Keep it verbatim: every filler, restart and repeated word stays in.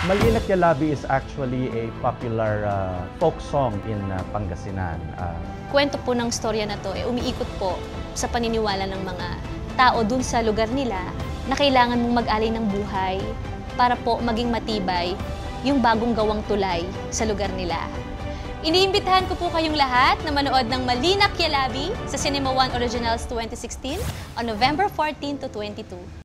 Malinak, Labi is actually a popular uh, folk song in uh, Pangasinan. Uh, Kwento po ng storya na to, eh, umiikot po sa paniniwala ng mga tao dun sa lugar nila na kailangan mong mag-alay ng buhay para po maging matibay yung bagong gawang tulay sa lugar nila. Iniimbitahan ko po kayong lahat na manood ng Malinak, Labi sa Cinema One Originals twenty sixteen on November fourteen to twenty-two.